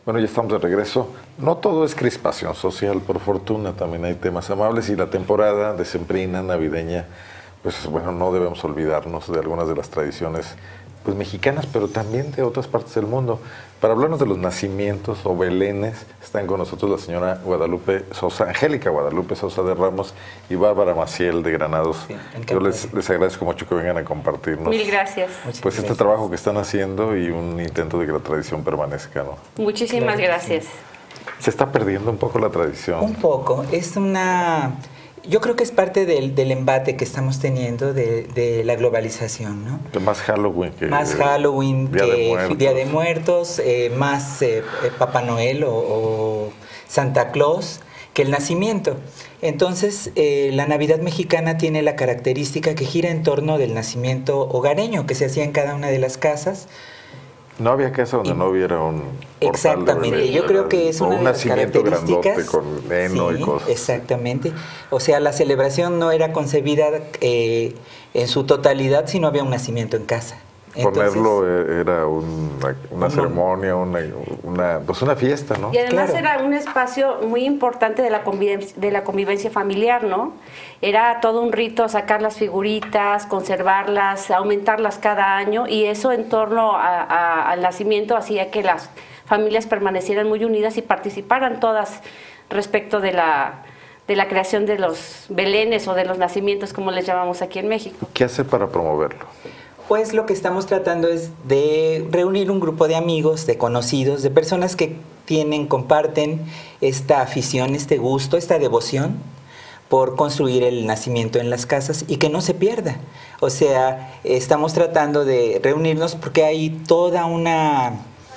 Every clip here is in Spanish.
Bueno, ya estamos de regreso. No todo es crispación social, por fortuna, también hay temas amables y la temporada decembrina, navideña, pues bueno, no debemos olvidarnos de algunas de las tradiciones pues mexicanas, pero también de otras partes del mundo. Para hablarnos de los nacimientos o belenes, están con nosotros la señora Guadalupe Sosa, Angélica Guadalupe Sosa de Ramos y Bárbara Maciel de Granados. Sí, yo les agradezco mucho que vengan a compartirnos. Mil gracias. Pues este trabajo que están haciendo y un intento de que la tradición permanezca, ¿no? Muchísimas gracias. ¿Se está perdiendo un poco la tradición? Un poco. Es una... Yo creo que es parte del embate que estamos teniendo de la globalización, ¿no? Más Halloween que Día de Muertos, más Papá Noel o Santa Claus que el nacimiento. Entonces, la Navidad mexicana tiene la característica que gira en torno del nacimiento hogareño que se hacía en cada una de las casas. No había casa donde no hubiera un exactamente, yo creo que es una de las características con heno y cosas. Exactamente. O sea, la celebración no era concebida en su totalidad si no había un nacimiento en casa. Entonces, ponerlo era una ceremonia, pues una fiesta, ¿no? Y además era un espacio muy importante de la convivencia familiar, ¿no? Era todo un rito sacar las figuritas, conservarlas, aumentarlas cada año, y eso en torno al nacimiento hacía que las familias permanecieran muy unidas y participaran todas respecto de la creación de los belenes o de los nacimientos, como les llamamos aquí en México. ¿Qué hace para promoverlo? Pues lo que estamos tratando es de reunir un grupo de amigos, de conocidos, de personas que comparten esta afición, este gusto, esta devoción por construir el nacimiento en las casas y que no se pierda. O sea, estamos tratando de reunirnos porque hay toda una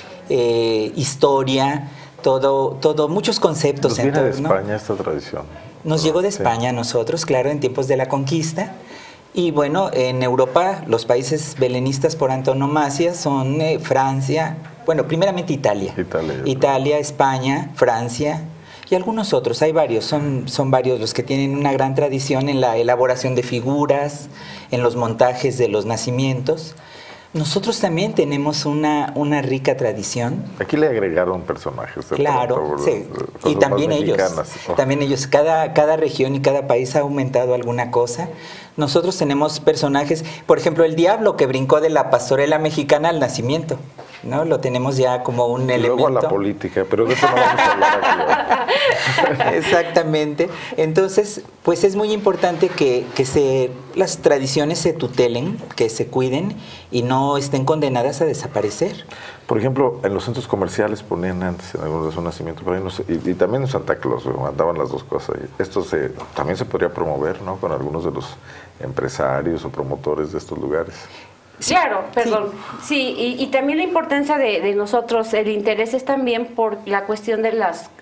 historia, muchos conceptos. ¿Nos viene de España esta tradición? Nos llegó de España a nosotros, claro, en tiempos de la conquista. Y bueno, en Europa los países belenistas por antonomasia son Francia, bueno, primeramente Italia, España, Francia y algunos otros, hay varios, son varios los que tienen una gran tradición en la elaboración de figuras, en los montajes de los nacimientos. Nosotros también tenemos una rica tradición. Aquí le agregaron personajes. Claro, sí. Y también ellos, cada región y cada país ha aumentado alguna cosa. Nosotros tenemos personajes, por ejemplo, el diablo que brincó de la pastorela mexicana al nacimiento, ¿no? Lo tenemos ya como un elemento. Luego a la política, pero de eso no vamos a hablar aquí. Exactamente. Entonces, pues es muy importante que las tradiciones se tutelen, que se cuiden y no estén condenadas a desaparecer. Por ejemplo, en los centros comerciales ponían antes en algunos de su nacimiento, pero y también en Santa Claus mandaban las dos cosas. Esto también se podría promover, ¿no? Con algunos de los empresarios o promotores de estos lugares. Claro, perdón. Sí, y también la importancia de nosotros, el interés es también por la cuestión de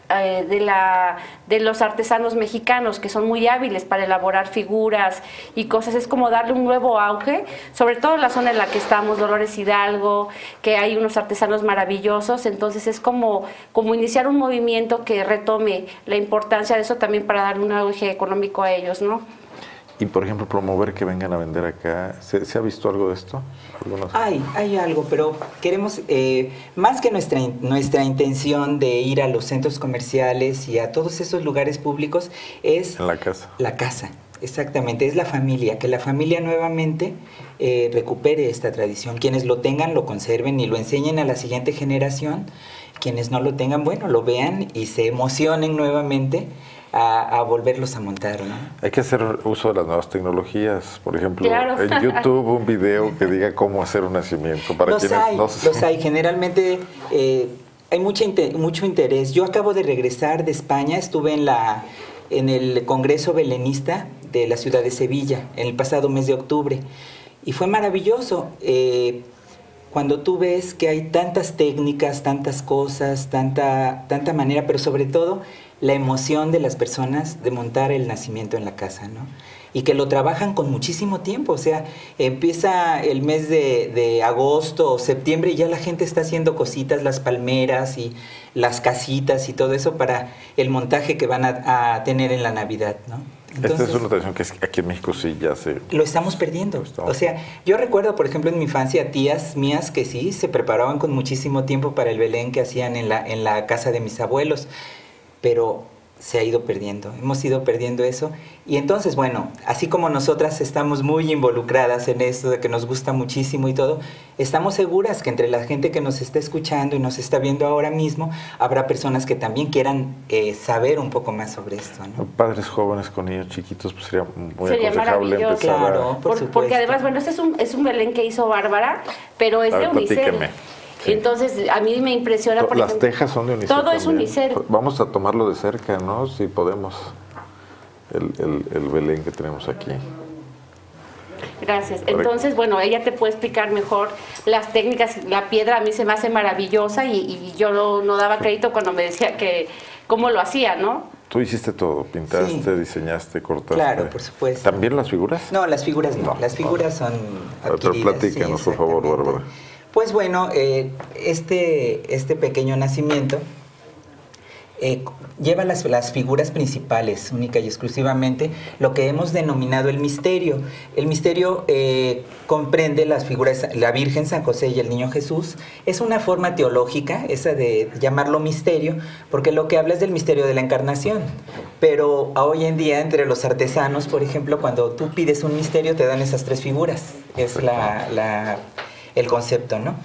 los artesanos mexicanos, que son muy hábiles para elaborar figuras y cosas. Es como darle un nuevo auge, sobre todo en la zona en la que estamos, Dolores Hidalgo, que hay unos artesanos maravillosos. Entonces es como iniciar un movimiento que retome la importancia de eso también para dar un auge económico a ellos, ¿no? Y, por ejemplo, promover que vengan a vender acá. ¿Se ha visto algo de esto? Hay algo, pero queremos, más que nuestra intención de ir a los centros comerciales y a todos esos lugares públicos, es... En la casa. La casa, exactamente. Es la familia, que la familia nuevamente recupere esta tradición. Quienes lo tengan, lo conserven y lo enseñen a la siguiente generación. Quienes no lo tengan, bueno, lo vean y se emocionen nuevamente a volverlos a montar, ¿no? Hay que hacer uso de las nuevas tecnologías. Por ejemplo, en YouTube un video que diga cómo hacer un nacimiento. Para los hay. Generalmente hay mucho interés. Yo acabo de regresar de España. Estuve en el Congreso Belenista de la ciudad de Sevilla en el pasado mes de octubre. Y fue maravilloso. Cuando tú ves que hay tantas técnicas, tantas cosas, tanta manera, pero sobre todo la emoción de las personas de montar el nacimiento en la casa, ¿no? Y que lo trabajan con muchísimo tiempo, o sea, empieza el mes de agosto o septiembre y ya la gente está haciendo cositas, las palmeras y las casitas y todo eso para el montaje que van a tener en la Navidad, ¿no? Esta es una tradición que aquí en México sí ya se... Lo estamos perdiendo. O sea, yo recuerdo, por ejemplo, en mi infancia, tías mías que sí se preparaban con muchísimo tiempo para el Belén que hacían en la casa de mis abuelos, pero se ha ido perdiendo, hemos ido perdiendo eso. Y entonces, bueno, así como nosotras estamos muy involucradas en esto, de que nos gusta muchísimo y todo, estamos seguras que entre la gente que nos está escuchando y nos está viendo ahora mismo, habrá personas que también quieran saber un poco más sobre esto, ¿no? Padres jóvenes con niños chiquitos, pues sería muy Sería aconsejable maravilloso. empezar Claro, por supuesto. Porque además, bueno, este es un Belén que hizo Bárbara, pero es A de ver, unicel. platíqueme. Sí. Entonces, a mí me impresiona, por Las ejemplo, tejas son de unicel. todo es también. unicel. Vamos a tomarlo de cerca, ¿no? Si podemos. El Belén que tenemos aquí. Gracias. Entonces, bueno, ella te puede explicar mejor las técnicas. La piedra a mí se me hace maravillosa y yo no daba crédito cuando me decía que cómo lo hacía, ¿no? Tú hiciste todo, pintaste, Sí. diseñaste, cortaste. Claro, por supuesto. ¿También las figuras? No, las figuras no. No, Las figuras son Pero adquiridas. platícanos, sí, por favor, exactamente. Bárbara. Pues bueno, este pequeño nacimiento lleva las figuras principales, única y exclusivamente, lo que hemos denominado el misterio. El misterio comprende las figuras, la Virgen, San José y el Niño Jesús. Es una forma teológica, esa de llamarlo misterio, porque lo que habla es del misterio de la encarnación. Pero hoy en día, entre los artesanos, por ejemplo, cuando tú pides un misterio, te dan esas tres figuras. Es el concepto, ¿no?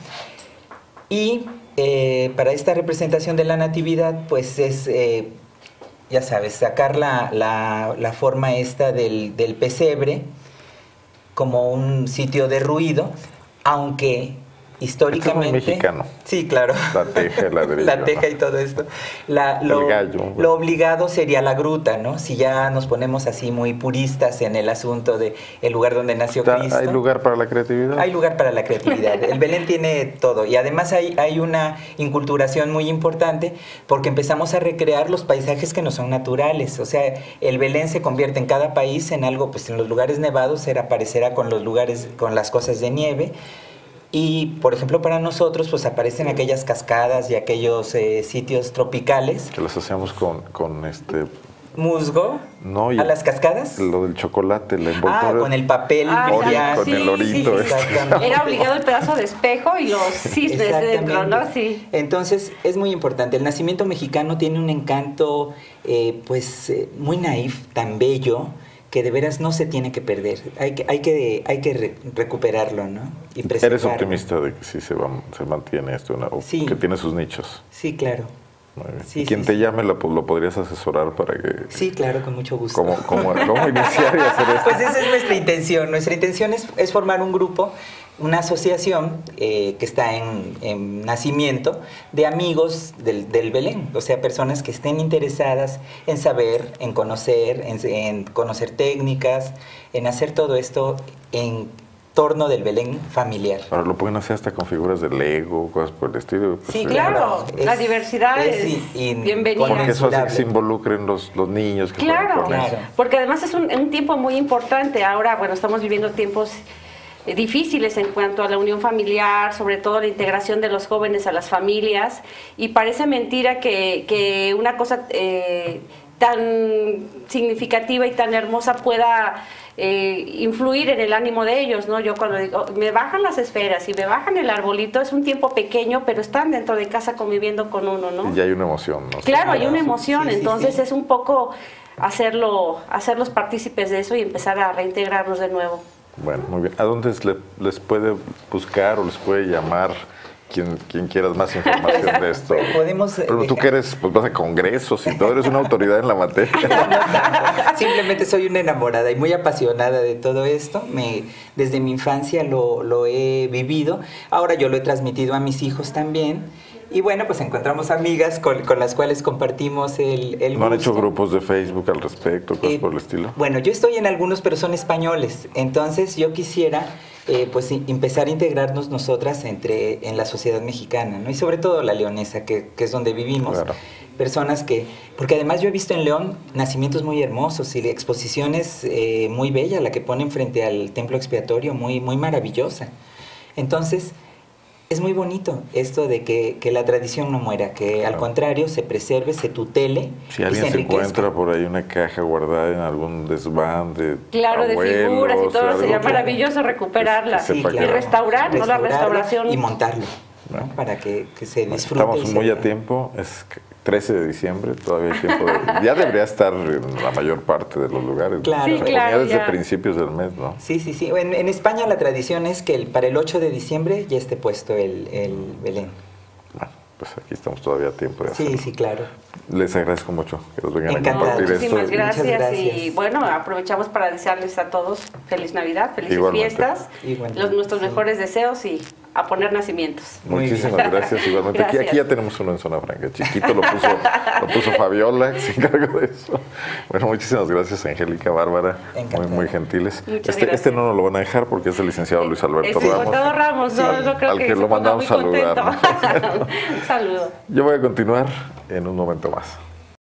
Y para esta representación de la Natividad, pues es, ya sabes, sacar la forma esta del pesebre como un sitio de ruido, aunque históricamente... Esto es muy mexicano. Sí, claro. La teja, el ladrillo. La teja y todo esto. El gallo. Lo obligado sería la gruta, ¿no? Si ya nos ponemos así muy puristas en el asunto de el lugar donde nació Cristo. ¿Hay lugar para la creatividad? Hay lugar para la creatividad. El Belén tiene todo. Y además hay una inculturación muy importante porque empezamos a recrear los paisajes que no son naturales. O sea, el Belén se convierte en cada país en algo, pues en los lugares nevados aparecerá con los lugares, con las cosas de nieve. Y, por ejemplo, para nosotros, pues aparecen aquellas cascadas y aquellos sitios tropicales. Que las hacíamos con Musgo, no, a las cascadas. Lo del chocolate, la envoltoria. Con el papel. ya, con el orito. exactamente. Era obligado el pedazo de espejo y los cisnes dentro, ¿no? Sí. Entonces, es muy importante. El nacimiento mexicano tiene un encanto, muy naif, tan bello, que de veras no se tiene que perder. Hay que recuperarlo, ¿no? Y preservarlo. ¿Eres optimista de que sí se mantiene esto, ¿no? Sí. Que tiene sus nichos? Sí, claro. Muy bien. Sí, ¿Y quien sí, te sí. llame lo podrías asesorar para que... Sí, claro, con mucho gusto. ¿Cómo iniciar y hacer esto? Pues esa es nuestra intención. Nuestra intención es formar un grupo, una asociación que está en nacimiento de amigos del Belén. O sea, personas que estén interesadas en saber, en conocer técnicas, en hacer todo esto en torno del Belén familiar. Ahora lo pueden hacer hasta con figuras de Lego, cosas por el estilo. Pues, Sí, Claro, la diversidad es bienvenida. Porque eso hace que inconmensurable. se involucren los niños que Claro, juegan con eso. porque además es un tiempo muy importante. Ahora, bueno, estamos viviendo tiempos difíciles en cuanto a la unión familiar, sobre todo la integración de los jóvenes a las familias, y parece mentira que una cosa tan significativa y tan hermosa pueda influir en el ánimo de ellos, ¿no? Yo cuando digo, me bajan las esferas y me bajan el arbolito, es un tiempo pequeño, pero están dentro de casa conviviendo con uno, ¿no? Y ya hay una emoción, ¿no? Claro, hay una emoción, Sí, sí, entonces sí. es un poco hacerlos partícipes de eso y empezar a reintegrarnos de nuevo. Bueno, muy bien. ¿A dónde les puede buscar o les puede llamar quien quieras más información de esto? Podemos, Pero tú que eres, pues vas a congresos y todo, eres una autoridad en la materia. Simplemente soy una enamorada y muy apasionada de todo esto. Desde mi infancia lo he vivido. Ahora yo lo he transmitido a mis hijos también. Y bueno, pues encontramos amigas con las cuales compartimos el ¿No han hecho gusto. grupos de Facebook al respecto, cosas por el estilo? Bueno, yo estoy en algunos, pero son españoles. Entonces yo quisiera empezar a integrarnos nosotras en la sociedad mexicana, ¿no? Y sobre todo la leonesa, que es donde vivimos. Claro. Personas porque además yo he visto en León nacimientos muy hermosos y exposiciones muy bellas, la que ponen frente al templo expiatorio, muy, muy maravillosa. Entonces, Es muy bonito esto de que la tradición no muera, que al contrario se preserve, se tutele. Si y alguien se enriquezca. encuentra por ahí una caja guardada en algún desván de Claro, de figuras y todo, sería algo, maravilloso recuperarla. que sepa Y que restaurar, ¿no? La Restaurarlo restauración. y montarlo, ¿no? Para que se disfrute. Estamos y muy se- a tiempo, es 13 de diciembre, todavía hay tiempo. Ya debería estar en la mayor parte de los lugares. Claro. Sí, Se claro, ponía desde ya. principios del mes, ¿no? Sí, sí, sí. En España la tradición es que para el 8 de diciembre ya esté puesto el Belén. Bueno, pues aquí estamos todavía a tiempo de hacerlo. Sí, sí, claro. Les agradezco mucho que nos vengan a Encantado. compartir esto. Muchísimas gracias. Muchas gracias. Y bueno, aprovechamos para desearles a todos feliz Navidad, felices Igualmente. fiestas, Igualmente. nuestros mejores deseos y a poner nacimientos. Muy bien. Muchísimas gracias. Igualmente, aquí Gracias. ya tenemos uno en Zona Franca. Chiquito lo puso Fabiola, que se encargó de eso. Bueno, muchísimas gracias, Angélica, Bárbara. Muy, Encantado. muy gentiles. Muchas Este gracias. no nos lo van a dejar porque es el licenciado Luis Alberto Ramos. Todo Ramos, no creo al que que se lo ponga mandamos muy saludar, contento. Un saludo. Yo voy a continuar en un momento más.